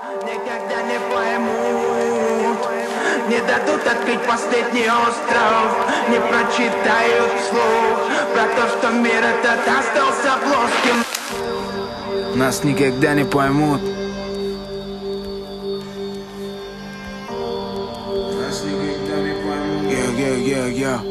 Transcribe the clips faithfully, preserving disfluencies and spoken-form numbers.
Никогда не поймут, не дадут открыть последний остров, не прочитают вслух про то, что мир этот остался плоским. Нас никогда не поймут. Нас никогда не поймут. Yeah, yeah, yeah, yeah.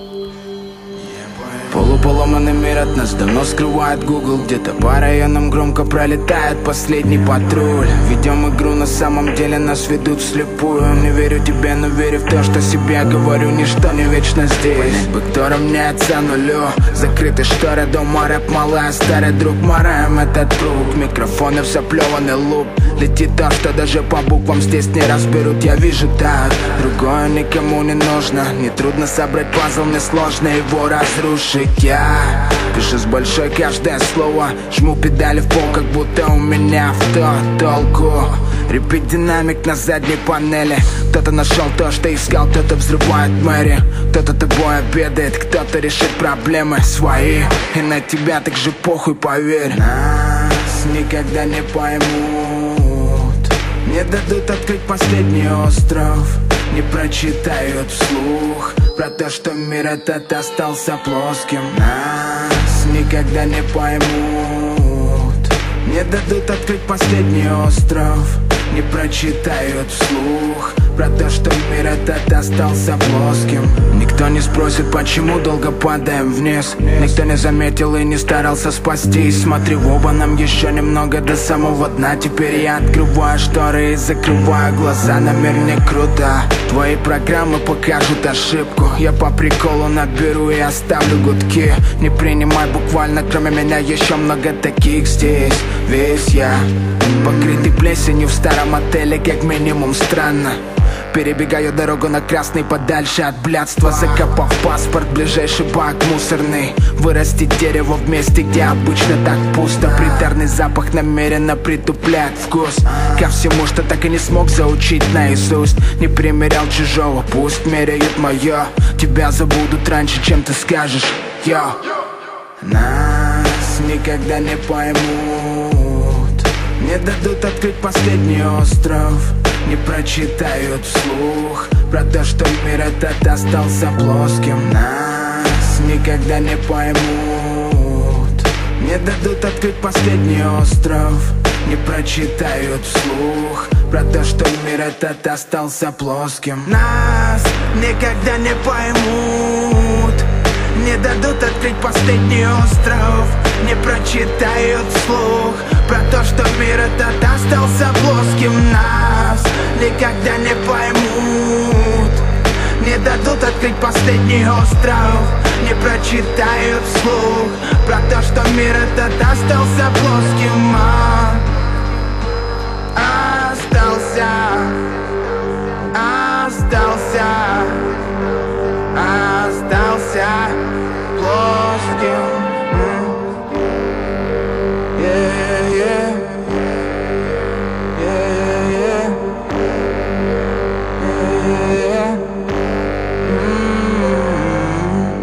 Полуполоманный мир от нас давно скрывает Google. Где-то по районам громко пролетает последний патруль. Ведем игру, на самом деле нас ведут вслепую. Не верю тебе, но верю в то, что себе говорю. Ничто не вечно здесь. Понять бы, кто равняется нулю. Закрыты шторы, дома рэп, малая, старый друг. Мараем этот круг, микрофоны в заплеванный луп. Летит то, что даже по буквам здесь не разберут. Я вижу так, другое никому не нужно. Нетрудно собрать пазл, несложно его разрушить. Я пишу с большой каждое слово, жму педали в пол, как будто у меня в то толку. Репит динамик на задней панели. Кто-то нашел то, что искал, кто-то взрывает мэри. Кто-то тобой обедает, кто-то решит проблемы свои. И на тебя так же похуй, поверь. Нас никогда не поймут, не дадут открыть последний остров, не прочитают вслух про то, что мир этот остался плоским. Нас никогда не поймут, не дадут открыть последний остров, не прочитают вслух про то, что мир этот остался плоским. Никто не спросит, почему долго падаем вниз. Никто не заметил и не старался спастись. Смотри в оба, нам еще немного до самого дна. Теперь я открываю шторы и закрываю глаза. На мир не круто, твои программы покажут ошибку. Я по приколу наберу и оставлю гудки. Не принимай буквально, кроме меня еще много таких здесь. Весь я покрытый плесенью в старом отеле, как минимум странно. Перебегаю дорогу на красный подальше от блядства. Закопав паспорт, ближайший бак мусорный. Вырастить дерево в месте, где обычно так пусто. Приторный запах намеренно притупляет вкус ко всему, что так и не смог заучить наизусть. Не примерял чужого, пусть меряют мое. Тебя забудут раньше, чем ты скажешь. Йо. Нас никогда не поймут, не дадут открыть последний остров, не прочитают вслух про то, что мир этот остался плоским. Нас никогда не поймут, не дадут открыть последний остров, не прочитают вслух про то, что мир этот остался плоским. Нас никогда не поймут, не дадут открыть последний остров, не прочитают вслух про то, что мир этот остался плоским. Нас никогда не поймут, не дадут открыть последний остров, не прочитают вслух про то, что мир этот остался плоским. А, остался, остался, остался плоским. Yeah, yeah. Yeah, yeah. Yeah, yeah. Mm.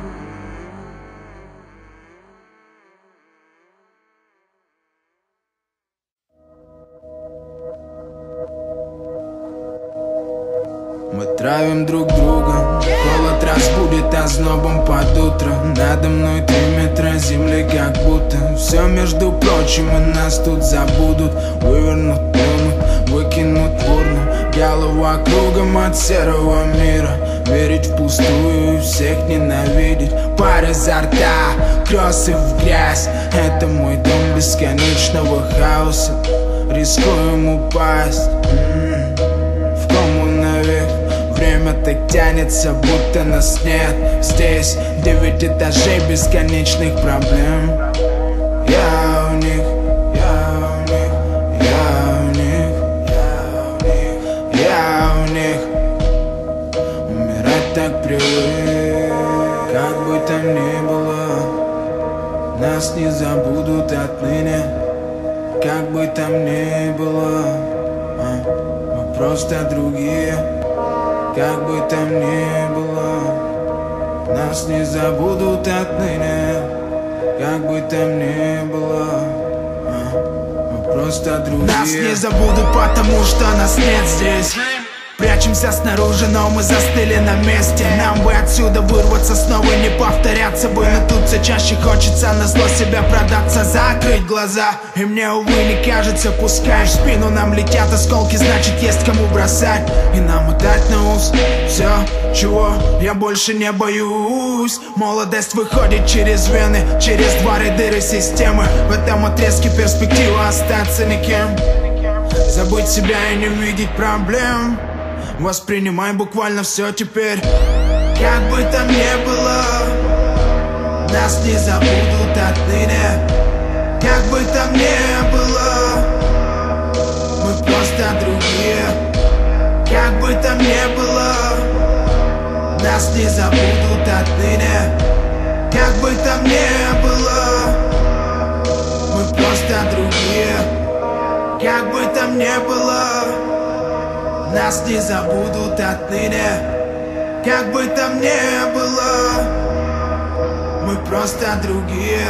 Мы травим друг друга, холод разбудит ознобом под утро. Надо мной три метра земли, как будто все, между прочим, и нас тут забудут. Вывернут, плюнут, выкинут в урну. Голова кругом от серого мира. Верить впустую и всех ненавидеть. Пар изо рта, кроссы в грязь. Это мой дом бесконечного хаоса. Рискуем упасть в кому навек. Время так тянется, будто нас нет здесь. Девять этажей бесконечных проблем. Я у них, я у них, я у них, я у них. Умирать так привык, как бы там ни было. Нас не забудут отныне, как бы там ни было. а, Мы просто другие. Как бы там ни было, нас не забудут отныне. Как бы там ни было, а, мы просто другие. Нас не забудут, потому что нас нет здесь. Прячемся снаружи, но мы застыли на месте. Нам бы отсюда вырваться снова, не повторяться бы. Но тут все чаще хочется назло себя продаться, закрыть глаза. И мне, увы, не кажется, пускай в спину нам летят осколки, значит есть кому бросать. И нам отдать на ус все, чего я больше не боюсь. Молодость выходит через вены, через двори дыры системы. В этом отрезке перспектива остаться никем. Забыть себя и не видеть проблем. Воспринимай буквально все теперь. Как бы там ни было, нас не забудут отныне. Как бы там ни было, мы просто другие. Как бы там ни было, нас не забудут отныне. Как бы там ни было, мы просто другие. Как бы там ни было, нас не забудут отныне. Как бы там ни было, мы просто другие.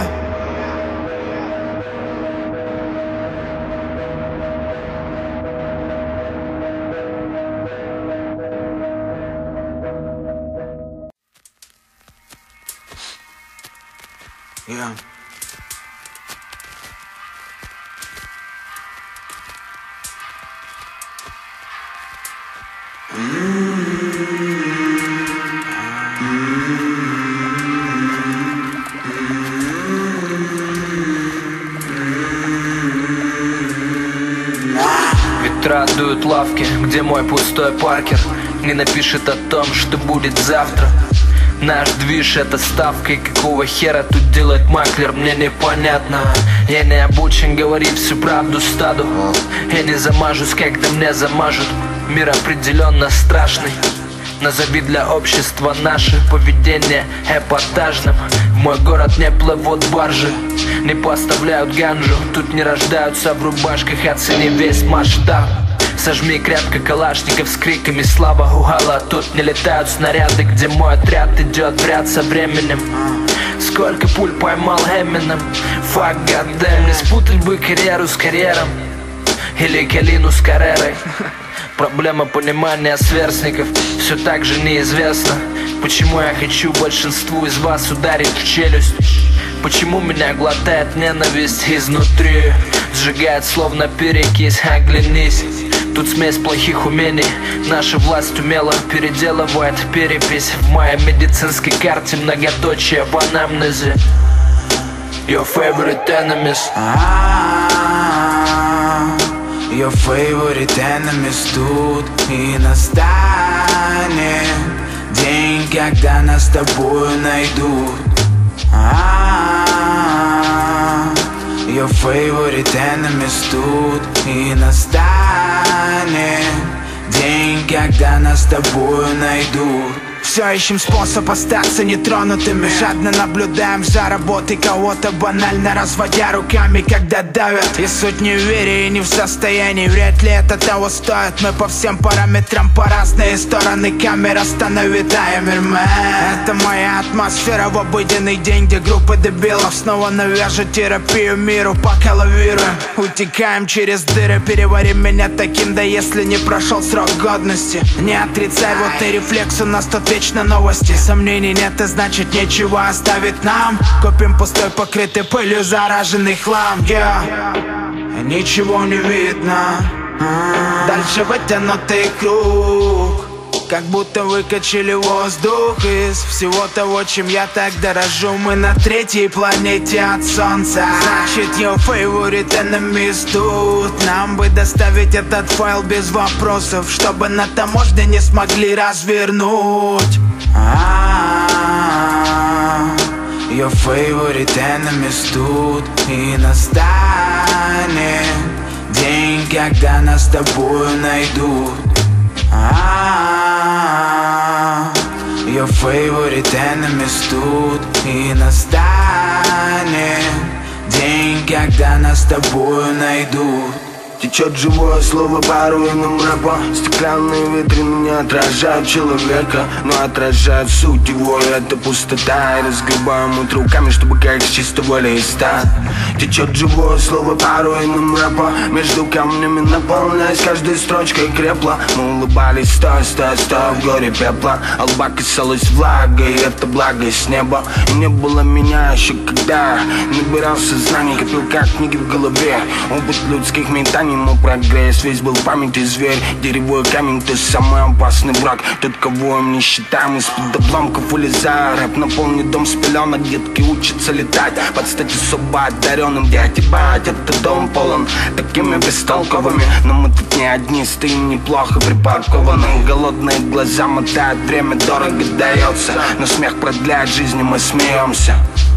Yeah. Ветра дуют лавки, где мой пустой паркер. Не напишет о том, что будет завтра. Наш движ — это ставка, и какого хера тут делает маклер, мне непонятно. Я не обучен говорить всю правду стаду. Я не замажусь, когда мне замажут. Мир определенно страшный. Назови для общества наше поведение эпатажным. В мой город не плывут баржи, не поставляют ганжу. Тут не рождаются в рубашках, оцени весь масштаб. Сожми крепко калашников с криками слава угала. Тут не летают снаряды, где мой отряд идет в ряд со временем. Сколько пуль поймал Эминем. Fuck goddamn, не спутать бы карьеру с карьером или Калину с Каррерой. Проблема понимания сверстников все так же неизвестна. Почему я хочу большинству из вас ударить в челюсть? Почему меня глотает ненависть изнутри? Сжигает словно перекись, оглянись. Тут смесь плохих умений. Наша власть умело переделывает перепись. В моей медицинской карте многоточие в анамнезе. Your favorite enemies. Your favorite enemies тут. И настанет день, когда нас с тобою найдут. Your favorite enemies тут. И настанет день, когда нас с тобою найдут. Все ищем способ остаться нетронутыми. Жадно наблюдаем за работой кого-то, банально разводя руками, когда давят. И суть не в вере и не в состоянии. Вряд ли это того стоит. Мы по всем параметрам по разные стороны камер остановит таймер. Это моя атмосфера в обыденный день, где группа дебилов снова навяжут терапию миру. Пока лавируем, утекаем через дыры. Перевари меня таким, да если не прошел срок годности. Не отрицай, вот и рефлекс у нас тут вечно новости. Сомнений нет, и значит нечего оставить нам. Копим пустой, покрытый пылью зараженный хлам. yeah. Ничего не видно. Дальше вытянутый круг, как будто выкачали воздух из всего того, чем я так дорожу. Мы на третьей планете от Солнца. Значит, your favorite enemies тут. Нам бы доставить этот файл без вопросов, чтобы на таможне не смогли развернуть. Your favorite enemies тут. И настанет день, когда нас с тобою найдут. Your favorite enemies тут. И настанет день, когда нас с тобою найдут. Течет живое слово по руинам рэпа. Стеклянные витрины не отражают человека, но отражают суть его, и это пустота. И разгребаем их руками, чтобы как с чистого листа. Течет живое слово по руинам рэпа. Между камнями наполняясь каждой строчкой крепла. Мы улыбались, стой, стой, стой, в горе пепла. А лба касалась влага, и это благо с неба. И не было меня еще когда набирался знаний, копил как книги в голове. Опыт людских метаний, мой прогресс весь был в памяти зверь. Дерево и камень, ты самый опасный враг. Тот, кого им не считаем, из-под обломков вылезая. Рэп наполнит дом с пеленок, детки учатся летать. Под стать особо одаренным, дядь, ебать, этот дом полон такими бестолковыми. Но мы тут не одни, стоим неплохо припаркованы. Голодные глаза мотают, время дорого дается, но смех продляет жизнь, и мы смеемся.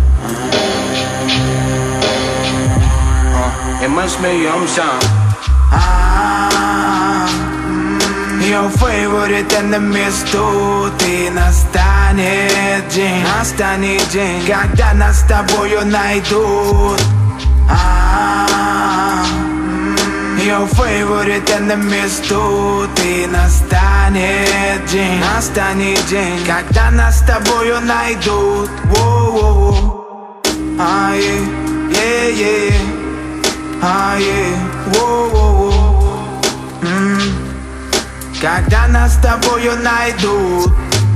И мы смеемся. Your favorite enemies тут. И настанет день, настанет день, когда нас с тобою найдут. Your favorite enemies тут. И настанет день, настанет день, когда нас с тобою найдут. Воу-воу-воу. А, yeah, yeah, yeah. А, yeah. Воу-воу-воу. М. Когда нас с тобою найдут.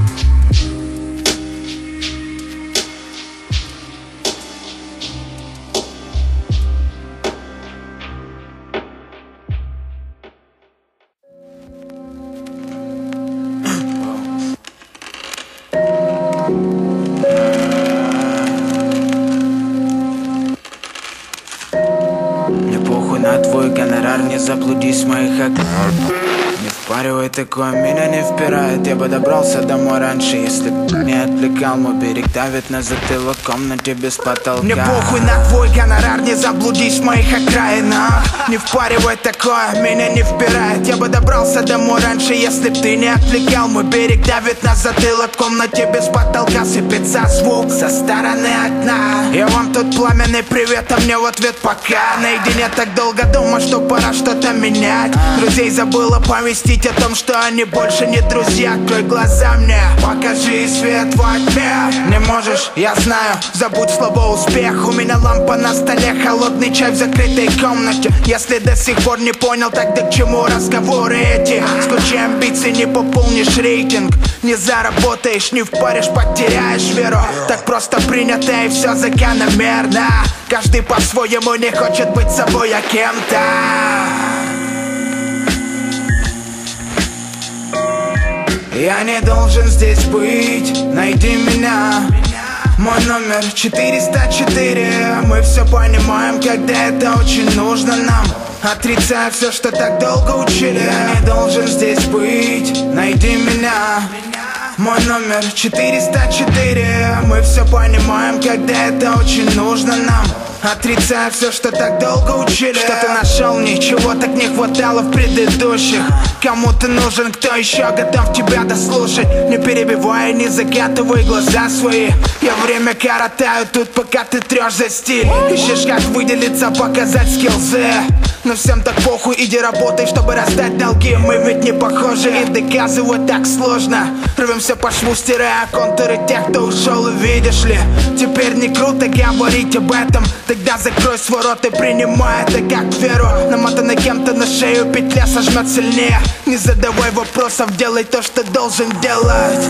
Мне похуй на твой гонорар, не заблудись в моих окнах. Не впаривай такое, меня не впирает. Я бы добрался домой раньше, если б не отвлекал. Мой берег давит на затылок, в комнате без потолка. Мне похуй на твой гонорар, не заблудись в моих окраинах. Не впаривай такое, меня не впирает. Я бы добрался домой раньше, если б ты не отвлекал. Мой берег давит на затылок, в комнате без потолка. Сыпется звук со стороны окна. Я вам тут пламенный привет, а мне в ответ пока. Наедине так долго думаю, что пора что-то менять. Друзей забыла повестить о том, что они больше не друзья. Открой глаза мне, покажи свет во тьме. Не можешь, я знаю, забудь слово успех. У меня лампа на столе, холодный чай в закрытой комнате. Если до сих пор не понял, тогда к чему разговоры эти? С кучей амбиций не пополнишь рейтинг, не заработаешь, не впаришь, потеряешь веру. Так просто принято и все закономерно. Каждый по-своему не хочет быть собой, а кем-то. Я не должен здесь быть, найди меня. Мой номер четыреста четыре. Мы все понимаем, когда это очень нужно нам. Отрицаю все, что так долго учили. Я не должен здесь быть, найди меня. Мой номер четыреста четыре. Мы все понимаем, когда это очень нужно нам. Отрицаю все, что так долго учили. Что ты нашел, ничего так не хватало в предыдущих. Кому ты нужен, кто еще готов тебя дослушать? Не перебивай, не закатывай глаза свои. Я время коротаю тут, пока ты трешь за стиль. Ищешь, как выделиться, показать скиллзы. Но всем так похуй, иди работай, чтобы раздать долги. Мы ведь не похожи, и доказывать так сложно. Рвемся по шву, стирая контуры тех, кто ушел, и видишь ли, теперь не круто говорить об этом. Тогда закрой свой рот и принимай это как веру. Намотана кем-то на шею, петля сожмет сильнее. Не задавай вопросов, делай то, что должен делать.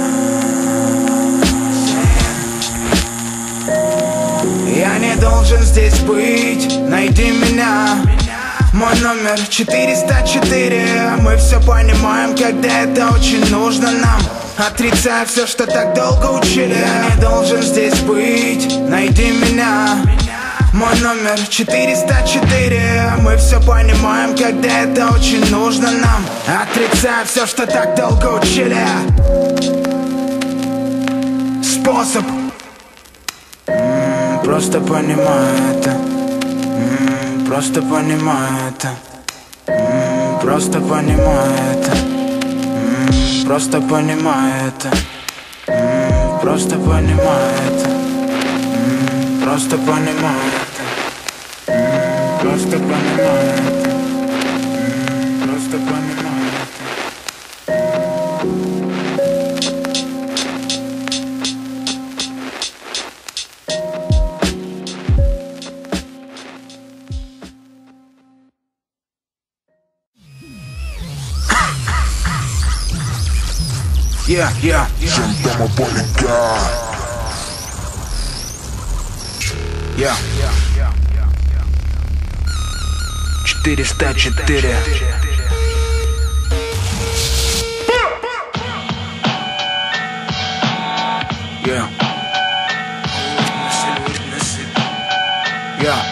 Я не должен здесь быть, найди меня. Мой номер четыреста четыре. Мы все понимаем, когда это очень нужно нам. Отрицаю все, что так долго учили. Я не должен здесь быть, найди меня. Мой номер четыреста четыре. Мы все понимаем, когда это очень нужно нам. Отрицаю все, что так долго учили. Способ. М-м, Просто понимаю это. М-м, Просто понимаю это. М-м, Просто понимаю это. М-м, Просто понимаю это. М-м, Просто понимаю это. М-м, Просто понимаю это. М-м, Просто понимаю это. Yeah, yeah. Yeah. четыреста четыре. Yeah. Yeah.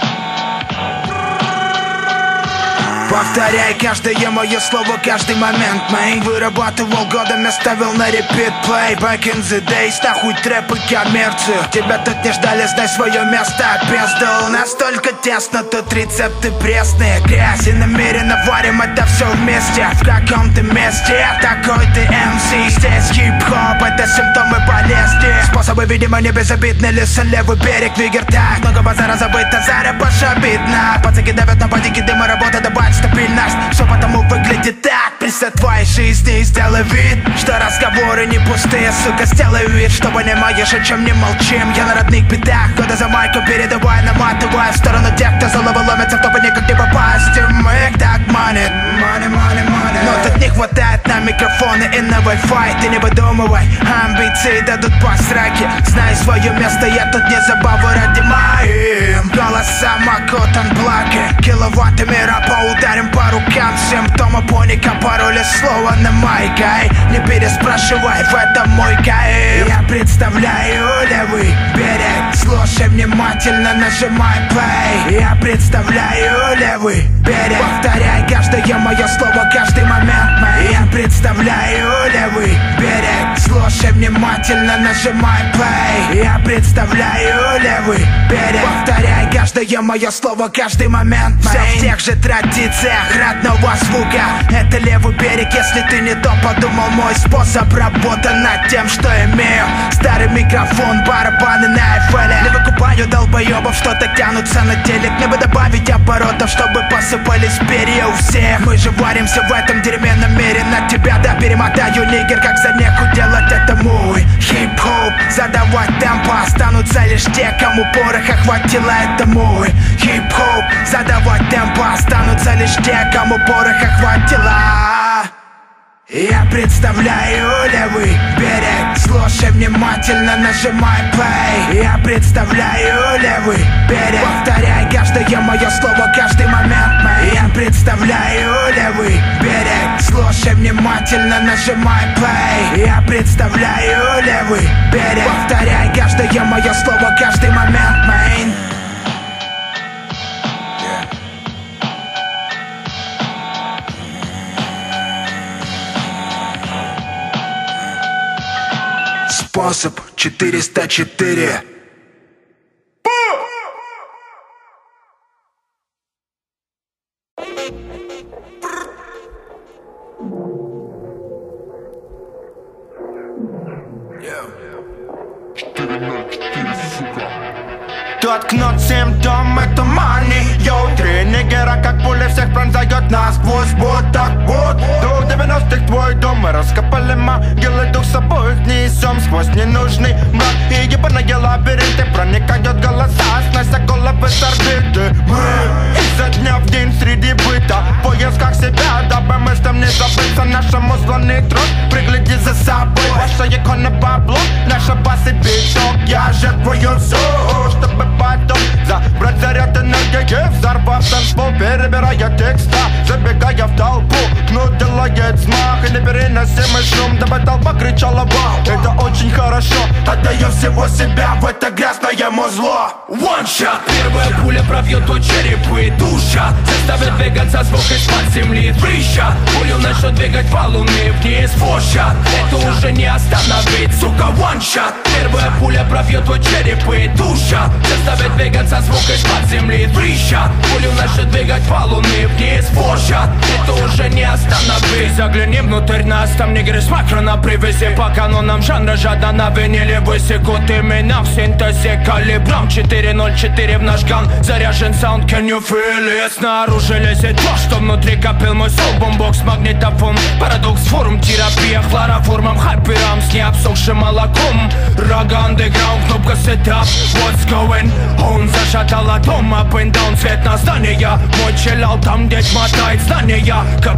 Повторяй каждое мое слово, каждый момент мой. Вырабатывал годами, ставил на репит плей. Back in the days, нахуй трэп и коммерцию. Тебя тут не ждали, знай свое место. Пиздол, настолько тесно, тут рецепты пресные. Грязь и намеренно варим это все вместе. В каком-то месте, такой ты эм си. Здесь хип-хоп, это симптомы болезни. Способы, видимо, не безобидны. Лесен, левый берег, вигер так. Много базара забыто, заря пошабитно. Пацаки давят на бодики, дыма, работа, добавить стабильность. Все потому выглядит так. Представь твоей жизни и сделай вид, что разговоры не пустые, сука. Сделай вид, что понимаешь, о чем не молчим. Я на родных бедах, года за майку передавай, наматывая в сторону тех, кто за лову ломится, в топы никак не попасть. Мы так манит, money, money, money. Но тут не хватает на микрофоны и на Wi-Fi. Ты не выдумывай, амбиции дадут по сраке. Знай свое место, я тут не забаву ради моим. Голосом окутан блоки, киловаттами рапа ударим по рукам. Симптомы поника, пароли слова на майкой. Не переспрашивай, в этом мой кайф. Я представляю левый берег, слушай внимательно, нажимай play. Я представляю левый берег, повторяй каждое мое слово, каждый момент мой. Я представляю левый берег, слушай внимательно, нажимай play. Я представляю левый берег, повторяй каждое мое слово, каждый момент мой. Все в тех же традициях родного звука. Это левый берег, если ты не то подумал. Мой способ работы над тем, что имею. Старый микрофон, барабаны на эф эле. Не выкупаю долбоебов, что-то тянутся на телек. Мне бы добавить оборотов, чтобы посыпались перья у всех. Мы же варимся в этом дерьме намеренно. Тебя да перемотаю, нигер, как за неху делать это мой хип-хоп. Задавать темпо, останутся лишь те, кому пороха хватило, это мой хип-хоп. Задавать темпо, останутся лишь те, кому пороха хватило. Я представляю левый берег, слушай внимательно, нажимай play. Я представляю левый берег, повторяй каждое мое слово, каждый момент мой. Я представляю левый берег, слушай внимательно, нажимай play. Я представляю левый берег, повторяй каждое мое слово, каждый момент мой. Способ четыреста четыре. Ткнут симптом, это money. Йоу, три нигера, как пули, всех пронзает насквозь. Будто год до девяностых твой дом. Мы раскопали могилы, дух с собой несем сквозь ненужный мрак. И ебаные лабиринты проникают голоса, снося головы с орбиты. Мы изо дня в день среди быта, в поисках себя, дабы мыслям не забыться. Нашему слоны труд, пригляди за собой. Ваша икона бабло, наша база и биток. Я жертвую все, чтобы потом забрать заряд энергии, взорвав танцпол, перебирая текста, забегая в толпу. Кнут делает взмах и непереносимый шум, дабы толпа кричала вау. Это очень хорошо, отдаю всего себя в это грязное музло. One shot, первая пуля пробьет твой череп и душа, заставит двигаться звук из-под земли. Three shot, пулю начнут двигать валуны вниз. Four shot, это уже не остановить, сука. One shot, первая пуля пробьет твой череп и душа, заставит двигаться звук из-под земли. Three shot, пулю начнут двигать валуны вниз. Four shot, это уже не остановить. Загляни внутрь нас, там нигеры с макро на привязи. По канонам жанра жадно на виниле высекут имена в синтезе калибром четыре ноль четыре в наш ган. Заряжен саунд, can you feel it? Снаружи лезет то, что внутри копил мой соул. Бомбокс, магнитофон, парадокс, форум, терапия хлороформом, хайпером с необсохшим молоком. Рага андеграунд, кнопка сетап, what's going on? Зашатала дом, up and down, цвет на здания. Мой челял там, где мотает знания. Капюшон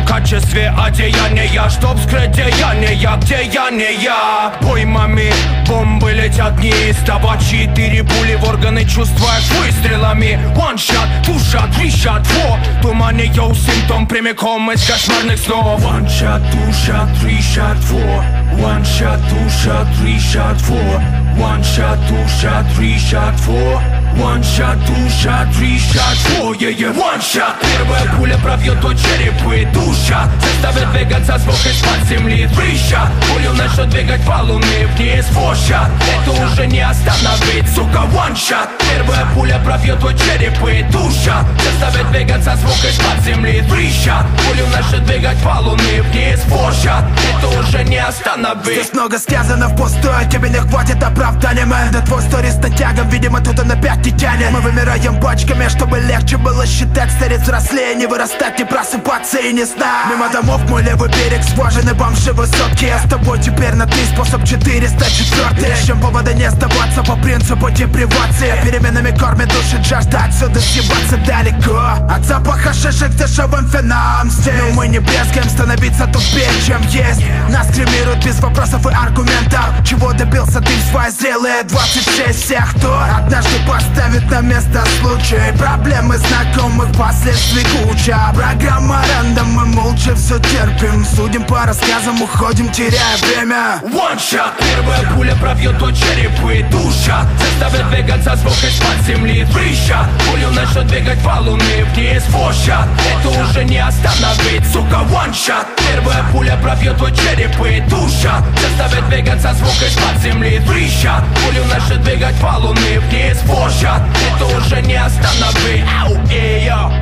в качестве одеяния, чтоб скрыть деяния, где я не я. Поймами бомбы летят не издава, четыре пули в органы чувствуешь выстрелами. One shot, two shot, three shot, four. Тумане йоу, симптом прямиком из кошмарных снов. One shot, two shot, three shot, four. One shot, two shot, three shot, four. One shot, two shot, three shot, four. One shot, two shot, three shot, four, yeah, yeah. One shot. Первая пуля пробьет твой череп и душа, заставит двигаться звук из-под земли. Three shot. Пулю начнет двигать валуны вниз. Four shot. Это уже не остановить, сука. One shot. Первая пуля пробьет твой череп и душа, заставит двигаться звук из-под земли. Three shot. Пулю начнет двигать валуны вниз. Four shot. Это уже не остановить. Здесь много сказано впустую, тебе не хватит оправдания, мэн. Да твой сторис на тягом, видимо, тут он опять не тянет. Мы вымираем бочками, чтобы легче было считать. Стареть взрослее, не вырастать, не просыпаться и не знать. Мимо домов мой левый берег, скважины, бомжи высокие. Я с тобой теперь на три, способ четыреста четыре. Ищем повода не сдаваться по принципу депривации. Переменами кормит души жажда, отсюда съебаться далеко от запаха шишек дешевым феном здесь. Но мы не брезгаем становиться тупее, чем есть. Нас кремируют без вопросов и аргументов. Чего добился ты в свои зрелые двадцать шесть? Всех, кто однажды поставит на место случай. Проблемы знакомых последствий куча. Программа рандом, мы молча все терпим. Судим по рассказам, уходим, теряя время. One shot. Первая пуля пробьет твой череп и душа, заставит двигаться звук из-под земли. Three shot. Пулю начнет двигать валуны вниз. Four shot. Это уже не остановить, сука. One shot. Первая пуля пробьет твой череп и душа, заставит двигаться звук из-под земли. Three shot. Пулю начнет двигать валуны вниз. Four shot. Это уже не остановить. Ау, эй, йо.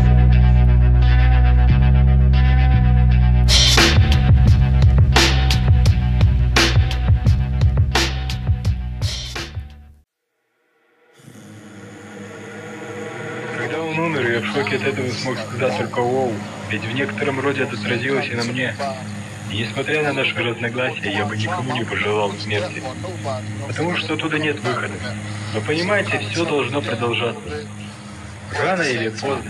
Когда он умер, я в шоке от этого смог сказать только «Воу», ведь в некотором роде это отразилось и на мне. И несмотря на наши разногласия, я бы никому не пожелал смерти, потому что оттуда нет выхода. Но понимаете, все должно продолжаться. Рано или поздно.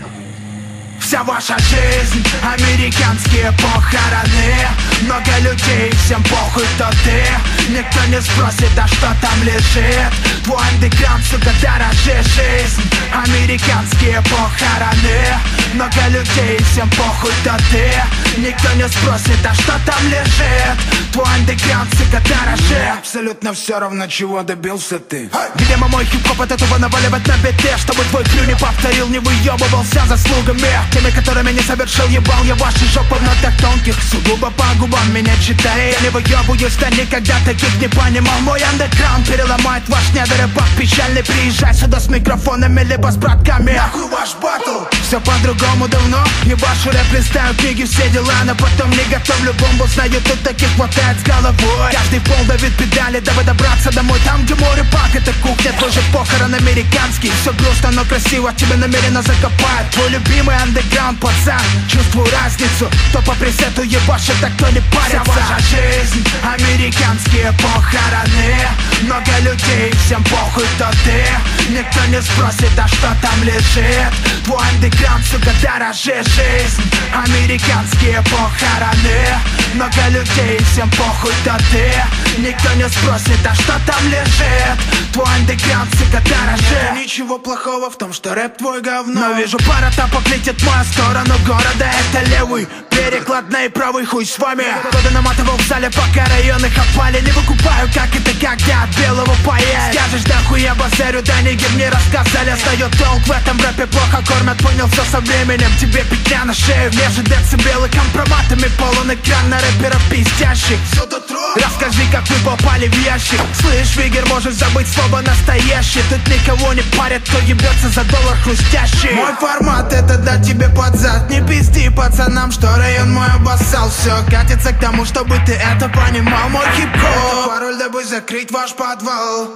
Вся ваша жизнь — американские похороны. Много людей, всем похуй, кто ты. Никто не спросит, а что там лежит. Твой андеграунд, сука, дороже жизнь. Американские похороны. Много людей, всем похуй, кто ты. Никто не спросит, а что там лежит. Твой андеграунд, сука, дороже. Абсолютно все равно, чего добился ты. Видимо, мой хип-хоп от этого наваливать на биты, чтобы твой крю не повторил, не выебывался заслугами. Теми, которыми не совершил, ебал я ваши жопы в нотах тонких. Сугубо по губам меня читай. Я не выебываюсь, да никогда таких не понимал. Мой андеграунд переломает ваш недорыбак печальный. Приезжай сюда с микрофонами, либо с братками. Нахуй ваш батл. Все по-другому давно. Ебашу рэп, листаю книги, все дела, но потом не готовлю бомбу. Знаю, тут таких хватает с головой. Каждый пол давит педали, дабы добраться домой. Там, где море пак, это кухня, твой же похорон американский. Все грустно, но красиво, тебя намеренно закопают. Твой любимый андеграунд, пацан, чувствую разницу. Кто по пресету ебашит, а кто не парится. Вся ваша жизнь — американские похороны. Много людей, всем похуй, кто ты. Никто не спросит, а что там лежит. Твой андеграунд, сука, дороже жизнь. Американские похороны. Много людей, всем похуй, кто ты. Никто не спросит, а что там лежит. Твой андеграунд, сука, дороже. Нет ничего плохого в том, что рэп твой говно. Но вижу, пара тапок летит в мою сторону города. Это левый перекладной, правый хуй с вами. Годы наматывал в зале, пока районы копали. Не выкупаю, как это, когда от белого поесть. Скажешь, да хуй я базарю, да нигер мне рассказали. Остает толк в этом рэпе, плохо кормят, понял все со временем. Тебе петля на шею, между децибелы компроматами. Полон экран на рэпера пиздящих. Расскажи, как вы попали в ящик. Слышь, Вигер, можешь забыть слово настоящий. Тут никого не парят, кто ебется за доллар хрустящий. Мой формат — это дать тебе под зад. Не пизди пацанам, что район мой обоссал. Все катится к тому, чтобы ты это понимал. Мой хип-хоп — пароль, дабы закрыть ваш подвал.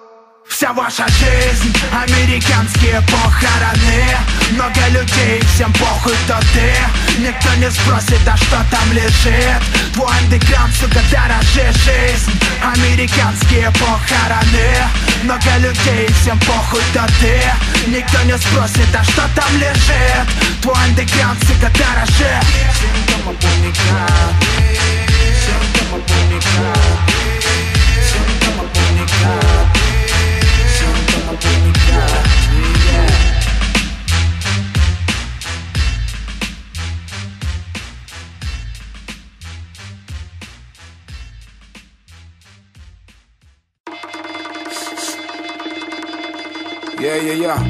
Вся ваша жизнь — американские похороны. Много людей, всем похуй, кто ты. Никто не спросит, а что там лежит. Твой андеграунд, сука, дороже жизнь. Американские похороны. Много людей, всем похуй, кто ты. Никто не спросит, а что там лежит. Твой андеграунд, сука, дороже. comunicar. Siempre me comunicar. Siempre me comunicar. Siempre me comunicar. Yeah, yeah, yeah.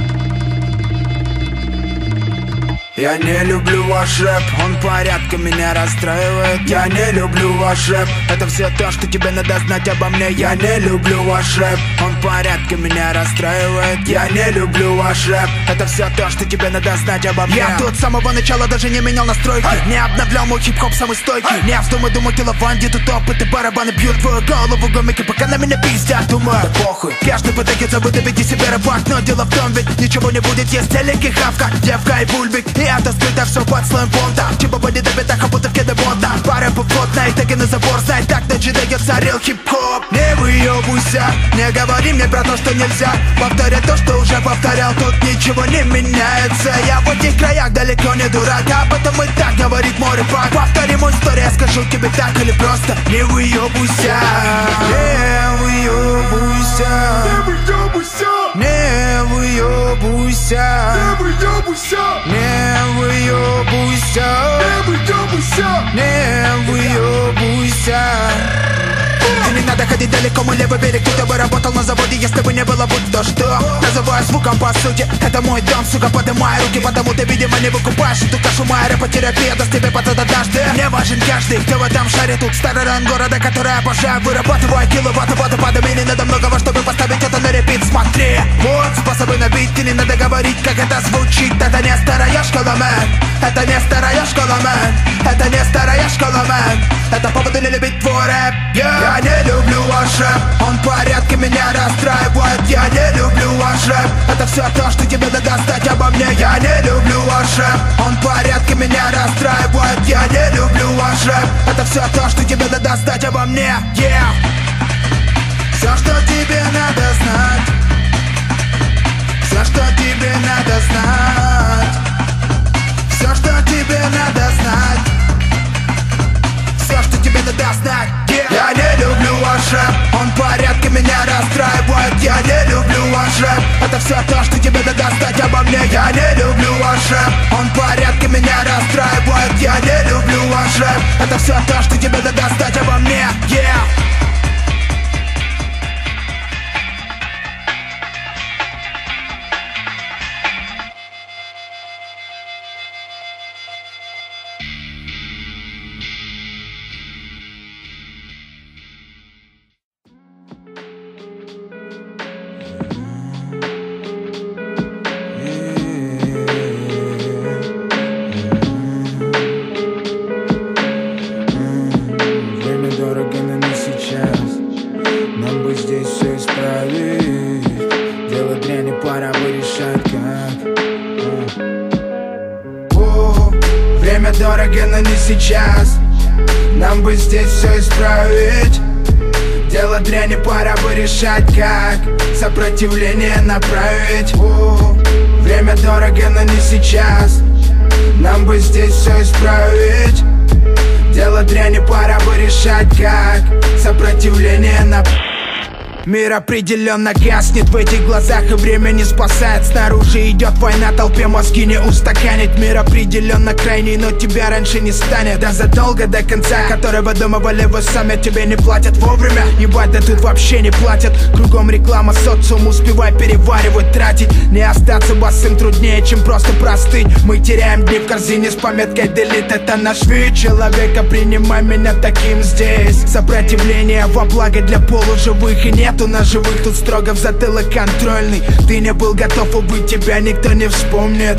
Я не люблю ваш рэп, он порядка меня расстраивает. Я не люблю ваш рэп, это все то, что тебе надо знать обо мне. Я не люблю ваш рэп, он порядка меня расстраивает. Я не люблю ваш рэп, это все то, что тебе надо знать обо мне. Я тут с самого начала даже не менял настройки, не обновлял мой хип-хоп самый стойкий. Не вздумай думать, телефон, тут опыты, барабаны бьют твою голову, гомики, пока на меня пиздят. Думаю, да похуй, каждый пытается выдавить из себя рэп, но дело в том, ведь ничего не будет, есть телек и хавка, девка и бульбик. И это скрыто все под слоем понта. Типа боди до бета, а будто в кеде бота. Пара плотная, так и на забор, знай, так на джедеге царил хип-хоп. Не выебуйся, не говори мне про то, что нельзя повторять то, что уже повторял. Тут ничего не меняется. Я в этих краях далеко не дурак, об этом и так говорит мой рэпак. Повтори мою историю, я скажу тебе так или просто не выебуйся. Не выебуйся. Не выебуйся. Не выебуйся. Не выебуйся. Не выебуйся. Не выебуйся. Не выебуйся. И не надо ходить далеко, мой левый берег. Кто бы работал на заводе, если бы не было будь то что. Называю звуком по сути, это мой дом, сука, поднимай руки. Потому ты, видимо, не выкупаешь эту кашу. Моя рэпотерапия даст тебе под однажды. Мне важен каждый, кто в этом шаре. Тут старый район города, который обожаю. Вырабатываю киловатты, водопадами. Не надо многого, чтобы поставить это на репит. Смотри, вот способы набить. И не надо говорить, как это звучит. Это не старая школа, мэн. Это не старая школа, мэн. Это не старая школа, мэн. Это повод не любить твой рэп. Я не люблю ваш рэп, он порядка меня расстраивает. Я не люблю ваш рэп, это все то, что тебе надо знать обо мне. Я не люблю ваш рэп, он порядка меня расстраивает. Я не люблю ваш рэп, это все то, что тебе надо знать обо мне. Yeah. Все, что тебе надо знать, все, что тебе надо знать, все, что тебе надо знать, все, что тебе надо знать. Yeah. Я не люблю ваш рэп, он порядка меня расстраивает. Я не люблю ваш рэп, это все то, что тебе надо знать обо мне. Я не люблю ваш рэп, он порядка меня расстраивает. Я не люблю ваш рэп, это все то, что тебе надо знать обо мне. Yeah. Дорого, но не сейчас. Нам бы здесь все исправить. Дело дряни, пора бы решать, как сопротивление направить. О, время дорого, но не сейчас. Нам бы здесь все исправить. Дело дряни, пора бы решать, как сопротивление направить. Мир определенно гаснет в этих глазах, и время не спасает. Снаружи идет война, толпе мозги не устаканить. Мир определенно крайний, но тебя раньше не станет. Да задолго до конца, который выдумывали вы сами. Тебе не платят вовремя, ебать, да тут вообще не платят. Кругом реклама, социум, успевай переваривать, тратить. Не остаться босым труднее, чем просто простыть. Мы теряем дни в корзине с пометкой delete. Это наш вид человека, принимай меня таким здесь. Сопротивление во благо для полуживых, и нет у нас живых, тут строго в затылок контрольный. Ты не был готов убить, тебя никто не вспомнит.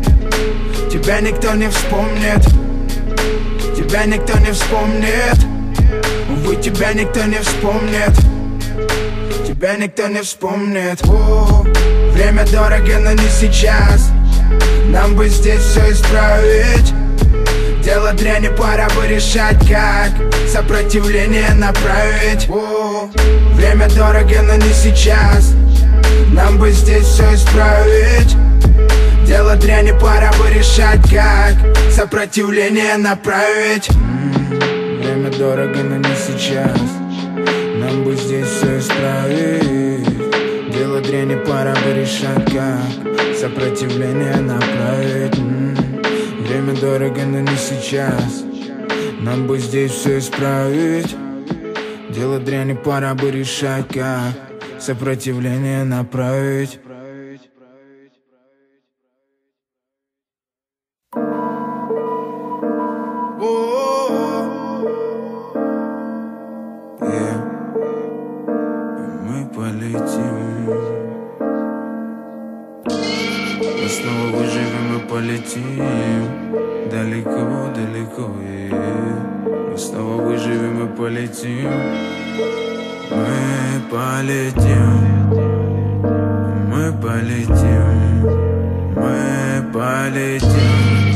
Тебя никто не вспомнит. Тебя никто не вспомнит. Увы, тебя никто не вспомнит. Тебя никто не вспомнит. О, время дорого, но не сейчас. Нам бы здесь все исправить. Дело дряни, пора бы решать, как сопротивление направить. О, время дорого, но не сейчас. Нам бы здесь все исправить. Дело дряни, пора бы решать, как сопротивление направить. Время дорого, но не сейчас. Нам бы здесь все исправить. Дело дряни, пора бы решать, как сопротивление направить. Время дорого, но не сейчас. Нам бы здесь все исправить. Дело дряни, пора бы решать, как сопротивление направить. Мы полетим. Мы снова выживем и полетим. Далеко, далеко, yeah. Мы снова выживем и полетим. Мы полетим. Мы полетим. Мы полетим.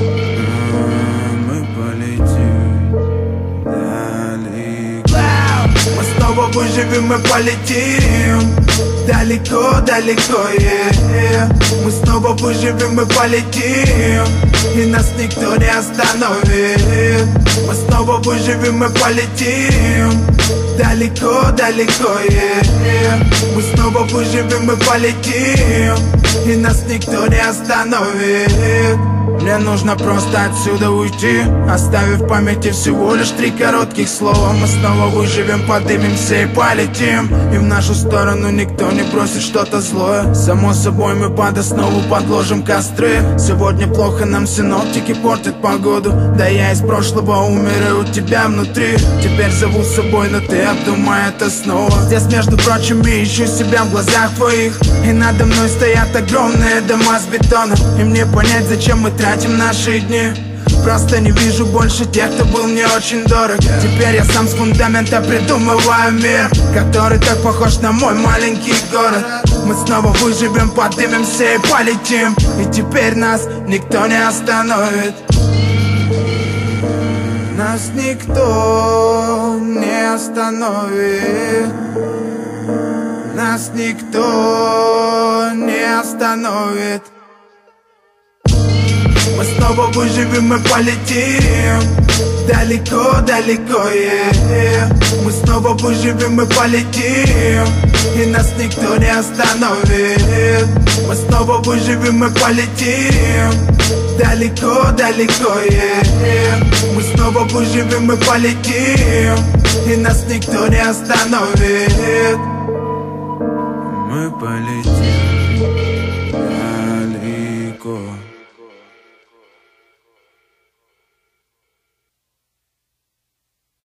Мы полетим далеко. Мы снова выживем и полетим. Далеко, далеко, yeah. Мы снова выживем и полетим. И нас никто не остановит. Мы снова выживем и полетим. Далеко, далеко, yeah. Мы снова выживем и полетим. И нас никто не остановит. Мне нужно просто отсюда уйти, оставив в памяти всего лишь три коротких слова. Мы снова выживем, поднимемся и полетим. И в нашу сторону никто не бросит что-то злое. Само собой мы под основу подложим костры. Сегодня плохо, нам синоптики портят погоду. Да я из прошлого умер и у тебя внутри. Теперь зову с собой, но ты обдумай это снова. Здесь, между прочим, я ищу себя в глазах твоих. И надо мной стоят огромные дома с бетона. И мне понять, зачем мы тратим наши дни. Просто не вижу больше тех, кто был мне очень дорог. Теперь я сам с фундамента придумываю мир, который так похож на мой маленький город. Мы снова выживем, поднимемся и полетим. И теперь нас никто не остановит. Нас никто не остановит. Нас никто не остановит. Мы снова выживем и полетим. Далеко, далеко, yeah. Мы снова выживем и полетим. И нас никто не остановит. Мы снова выживем и полетим. Далеко, далеко, yeah. Мы снова выживем и полетим. И нас никто не остановит. Мы полетим.